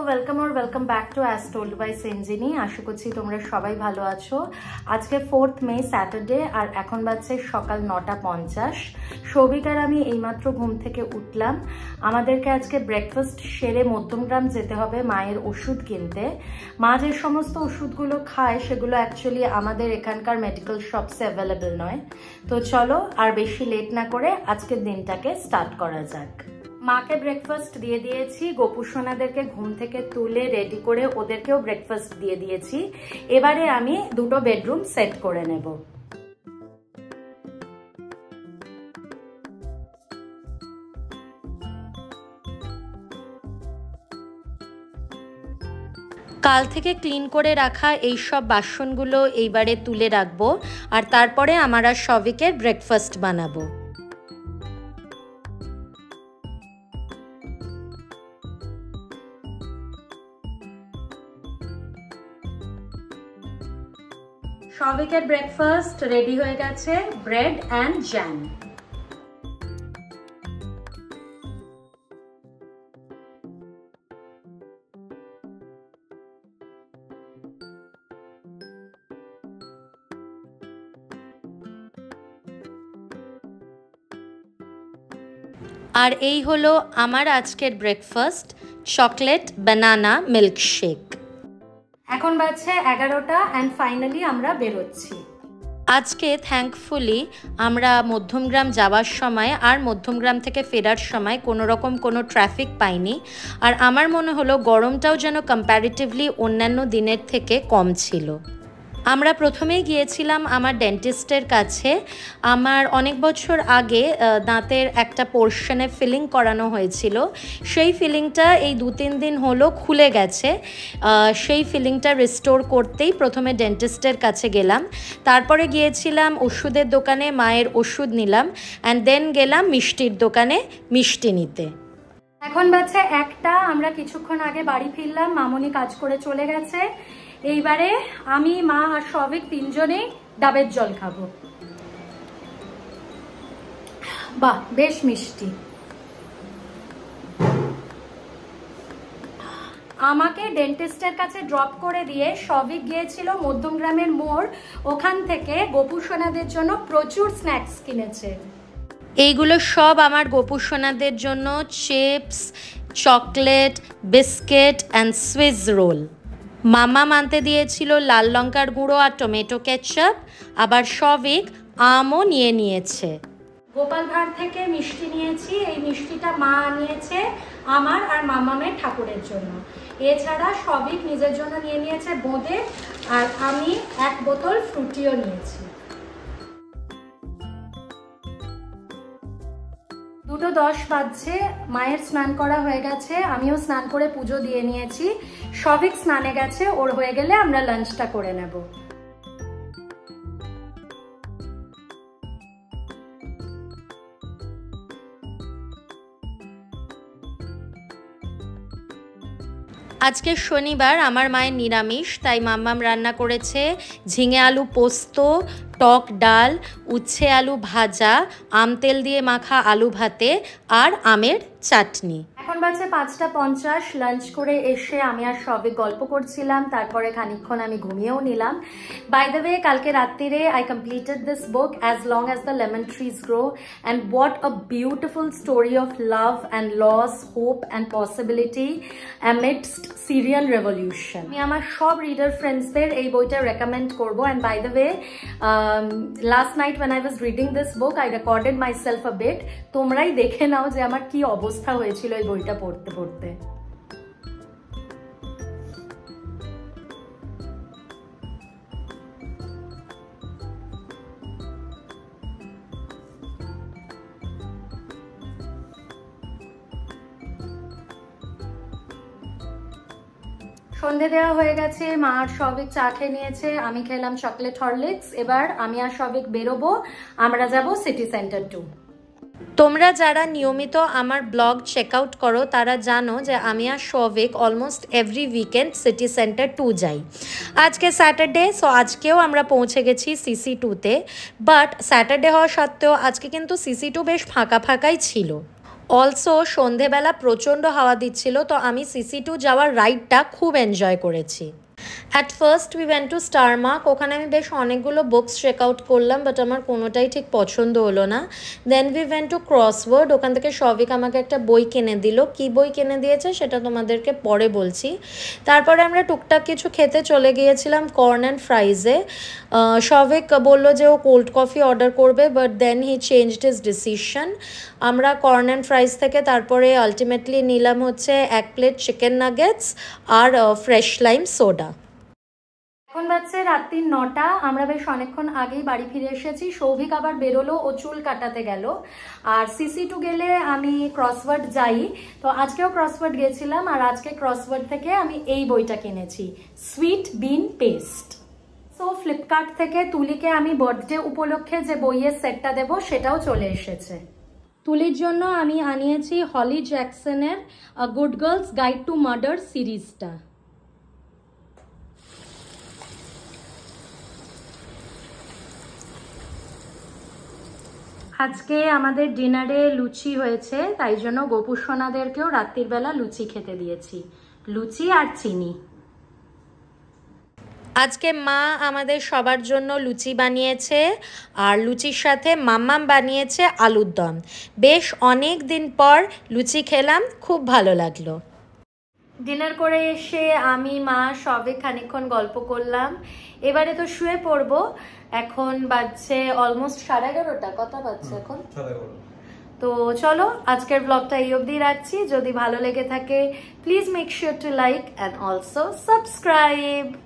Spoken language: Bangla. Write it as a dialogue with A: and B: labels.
A: Welcome back to as told by সেনজিনি। আশা করছি তোমরা সবাই ভালো আছো। আজকে 4th মে স্যাটারডে আর এখন বাজছে সকাল 9:50। সৌভিক আর আমি এইমাত্র ঘুম থেকে উঠলাম। আমাদেরকে আজকে ব্রেকফাস্ট সেরে মধ্যমগ্রাম যেতে হবে মায়ের ওষুধ কিনতে। মা যে সমস্ত ওষুধগুলো খায় সেগুলো অ্যাকচুয়ালি আমাদের এখানকার মেডিকেল শপসে অ্যাভেলেবেল নয়। তো চলো আর বেশি লেট না করে আজকের দিনটাকে স্টার্ট করা যাক। মাকে ব্রেকফাস্ট দিয়ে দিয়েছি, গোপু সোনাদেরকে ঘুম থেকে তুলে রেডি করে ওদেরকেও ব্রেকফাস্ট দিয়ে দিয়েছি। এবারে আমি দুটো বেডরুম সেট করে নেব। কাল থেকে ক্লিন করে রাখা এই সব বাসনগুলো এইবারে তুলে রাখবো আর তারপরে আমরা সবিকের ব্রেকফাস্ট বানাবো। সবিকের ব্রেকফাস্ট রেডি হয়ে গেছে, ব্রেড অ্যান্ড জ্যাম। আর এই হলো আমার আজকের ব্রেকফাস্ট, চকলেট বানানা মিল্কশেক। এখন বাজছে 11টা অ্যান্ড ফাইনালি আমরা বেরোচ্ছি। আজকে থ্যাঙ্কফুলি আমরা মধ্যমগ্রাম যাওয়ার সময় আর মধ্যমগ্রাম থেকে ফেরার সময় কোনো ট্রাফিক পাইনি। আর আমার মনে হলো গরমটাও যেন কম্প্যারিটিভলি অন্যান্য দিনের থেকে কম ছিল। আমরা প্রথমেই গিয়েছিলাম আমার ডেন্টিস্টের কাছে। আমার অনেক বছর আগে দাঁতের একটা পোর্শনে ফিলিং করানো হয়েছিল। সেই ফিলিংটা এই 2-3 দিন হলো খুলে গেছে। সেই ফিলিংটা রিস্টোর করতেই প্রথমে ডেন্টিস্টের কাছে গেলাম, তারপরে গিয়েছিলাম ওষুধের দোকানে, মায়ের ওষুধ নিলাম, অ্যান্ড দেন গেলাম মিষ্টির দোকানে মিষ্টি নিতে। এখন বাজছে 1টা, আমরা কিছুক্ষণ আগে বাড়ি ফিরলাম, মামনি কাজ করে চলে গেছে। এইবারে আমি, মা আর সবিক তিনজনেই ডাবের জল খাবো। বাহ, বেশ মিষ্টি। আমাকে ডেন্টিস্টের কাছে ড্রপ করে দিয়ে সবিক গিয়েছিল মধ্যমগ্রামের মোড়, ওখান থেকে গোপু সোনাদের জন্য প্রচুর স্ন্যাক্স কিনেছে। এইগুলো সব আমার গোপু সোনাদের জন্য chips, chocolate, biscuit and swiss roll. মামা মানতে দিয়েছিল লাল লঙ্কার গুঁড়ো আর টমেটো কেচাপ, আবার সবিক আমও নিয়ে নিয়েছে। গোপাল ভাঁড় থেকে মিষ্টি নিয়েছি, এই মিষ্টিটা মা আনিয়েছে আমার আর মামামের ঠাকুরের জন্য। এছাড়া সবিক নিজের জন্য নিয়ে নিয়েছে বোঁদে, আর আমি 1 বোতল ফ্রুটিও নিয়েছি। 2:10 বাজছে, মায়ের স্নান করা হয়ে গেছে, আমিও স্নান করে পুজো দিয়ে নিয়েছি। সবিক স্নানে গেছে, ওর হয়ে গেলে আমরা লাঞ্চটা করে নেব। আজকে শনিবার, আমার মায়ের নিরামিষ, তাই মাম্মাম রান্না করেছে ঝিঙে আলু পোস্ত, টক ডাল, উচ্ছে আলু ভাজা, আম তেল দিয়ে মাখা আলু ভাতে আর আমের চাটনি। এখন বাজে 5:50, লাঞ্চ করে এসে আমি আর সবে গল্প করছিলাম, তারপরে খানিকক্ষণ আমি ঘুমিয়েও নিলাম। বাই দ্য ওয়ে, কালকে রাত্রিরে I completed this book, as long as the lemon trees grow, and what a beautiful story of love and loss, hope and possibility amidst Syrian revolution. আমি আমার সব রিডার ফ্রেন্ডসদের এই বইটা রেকমেন্ড করবো। And by the way, last night when I was reading this book, I recorded myself a bit. তোমরাই দেখে নাও যে আমার কি অবস্থা হয়েছিল এই বইটা পড়তে পড়তে। সন্ধে দেওয়া হয়ে গেছে, মা আর সবিক চা খেয়ে নিয়েছে, আমি খেলাম চকলেট হরলিক্স। এবার আমি আর সবিক বেরোবো, আমরা যাব সিটি সেন্টার 2। তোমরা যারা নিয়মিত আমার ব্লগ চেক আউট করো তারা জানো যে আমি আর Souvik almost every weekend city centre 2 যাই। আজকে স্যাটারডে, সো আজকেও আমরা পৌঁছে গেছি সিসি 2-তে। বাট স্যাটারডে হওয়া সত্ত্বেও আজকে কিন্তু সিসি 2 বেশ ফাঁকা ফাঁকাই ছিল। অলসো সন্ধেবেলা প্রচণ্ড হাওয়া দিচ্ছিল, তো আমি CC2 যাওয়ার রাইডটা খুব এনজয় করেছি। At first we went to Starmark. ওখানে আমি বেশ অনেকগুলো বুকস চেক আউট করলাম, বাট আমার কোনোটাই ঠিক পছন্দ হলো না। Then we went to Crossword. ওখান থেকে সবিক আমাকে একটা বই কিনে দিল। কী বই কিনে দিয়েছে সেটা তোমাদেরকে পরে বলছি। তারপরে আমরা টুকটাক কিছু খেতে চলে গিয়েছিলাম কর্ন অ্যান্ড ফ্রাইজে। সবিক বললো যে ও কোল্ড কফি অর্ডার করবে, but then he changed his decision. আমরা কর্ন অ্যান্ড ফ্রাইজ থেকে তারপরে আলটিমেটলি নিলাম হচ্ছে 1 প্লেট চিকেন নাগেটস আর ফ্রেশ লাইম সোডা। এখন বাজছে রাত্রি 9টা। আমরা বেশ অনেকক্ষণ আগেই বাড়ি ফিরে এসেছি। সৌভিক আবার বেরোলো, ও চুল কাটাতে গেল। আর CC2 গেলে আমি ক্রসওয়ার্ড যাই, তো আজকেও ক্রসওয়ার্ড গেছিলাম। আর আজকে ক্রসওয়ার্ড থেকে আমি এই বইটা কিনেছি, sweet bean paste. So Flipkart থেকে তুলিকে আমি বার্থডে উপলক্ষে যে বইয়ের সেটটা দেব সেটাও চলে এসেছে। তুলির জন্য আমি আনিয়েছি হলি জ্যাকসনের good girls guide to murder সিরিজটা। আজকে আমাদের ডিনারে লুচি হয়েছে, তাই জন্য গোপু সোনাদেরকেও রাত্রির বেলা লুচি খেতে দিয়েছি, লুচি আর চিনি। আজকে মা আমাদের সবার জন্য লুচি বানিয়েছে, আর লুচির সাথে মাম্মাম বানিয়েছে আলুর দম। বেশ অনেক দিন পর লুচি খেলাম, খুব ভালো লাগলো। ডিনার করে এসে আমি মা সবে খানিকক্ষণ গল্প করলাম। এবারে তো শুয়ে পড়বো। এখন বাজছে অলমোস্ট 11:30। কত বাজছে এখন? 11:30। তো চলো আজকের ব্লগটা এই অবধি রাখছি। যদি ভালো লেগে থাকে please make sure to like and also subscribe.